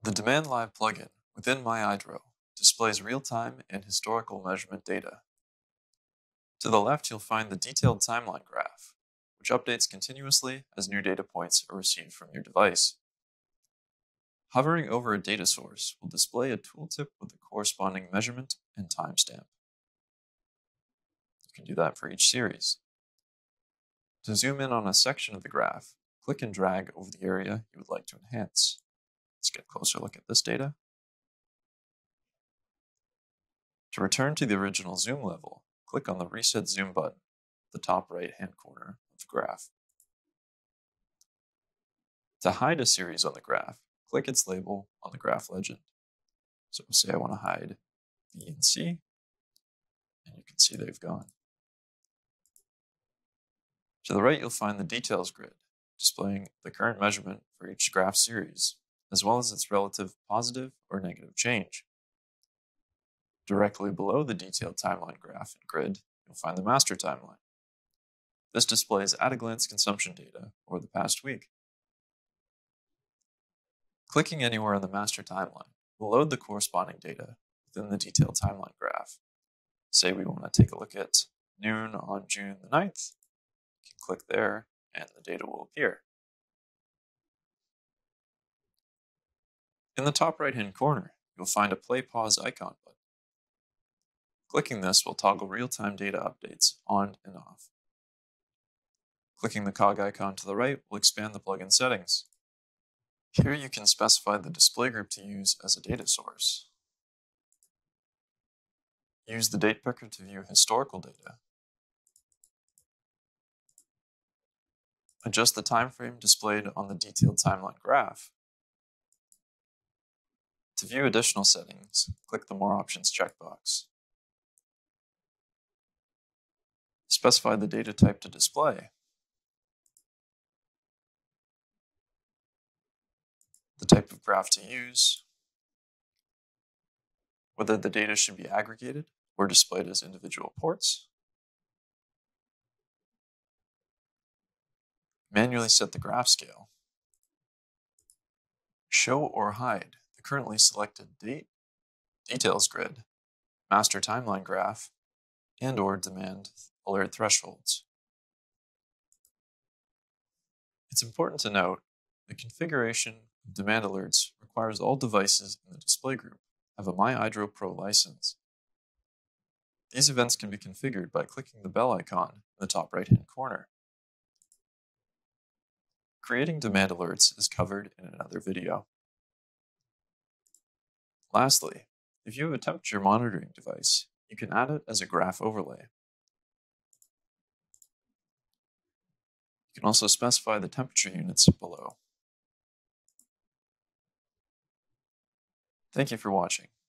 The Demand Live plugin within MyEyedro displays real-time and historical measurement data. To the left, you'll find the detailed timeline graph, which updates continuously as new data points are received from your device. Hovering over a data source will display a tooltip with the corresponding measurement and timestamp. You can do that for each series. To zoom in on a section of the graph, click and drag over the area you would like to enhance. Let's get a closer look at this data. To return to the original zoom level, click on the Reset Zoom button at the top right-hand corner of the graph. To hide a series on the graph, click its label on the graph legend. So say I want to hide B and C, and you can see they've gone. To the right, you'll find the details grid, displaying the current measurement for each graph series, as well as its relative positive or negative change. Directly below the detailed timeline graph and grid, you'll find the master timeline. This displays at-a-glance consumption data over the past week. Clicking anywhere on the master timeline will load the corresponding data within the detailed timeline graph. Say we want to take a look at noon on June the 9th. You can click there and the data will appear. In the top right-hand corner, you'll find a play-pause icon button. Clicking this will toggle real-time data updates on and off. Clicking the cog icon to the right will expand the plugin settings. Here you can specify the display group to use as a data source. Use the date picker to view historical data. Adjust the time frame displayed on the detailed timeline graph. To view additional settings, click the More Options checkbox. Specify the data type to display. The type of graph to use, whether the data should be aggregated or displayed as individual ports, manually set the graph scale, show or hide the currently selected date, details grid, master timeline graph, and/or demand alert thresholds. It's important to note the configuration of demand alerts requires all devices in the display group have a MyEyedro Pro license. These events can be configured by clicking the bell icon in the top right-hand corner. Creating demand alerts is covered in another video. Lastly, if you have a temperature monitoring device, you can add it as a graph overlay. You can also specify the temperature units below. Thank you for watching.